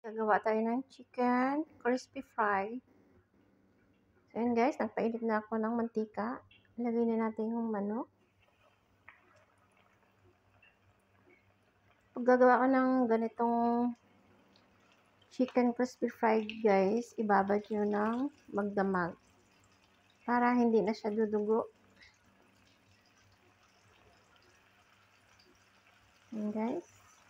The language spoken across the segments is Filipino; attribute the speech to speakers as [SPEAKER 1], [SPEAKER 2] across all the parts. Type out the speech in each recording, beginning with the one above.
[SPEAKER 1] Gagawa tayo ng chicken crispy fry. So yun guys, nagpainit na ako ng mantika. Ilagay na natin yung manok. Pag gagawa ko ng ganitong chicken crispy fry guys, ibabad nyo ng magdamag para hindi na siya dudugo. Yun guys.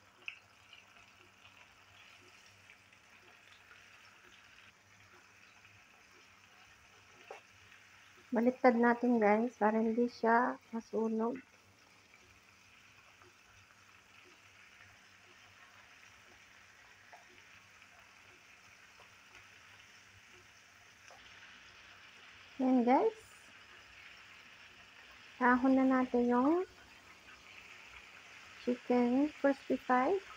[SPEAKER 1] Baliktad natin guys para hindi siya masunog. Yan guys. Sahon na natin yung chicken crispy fry.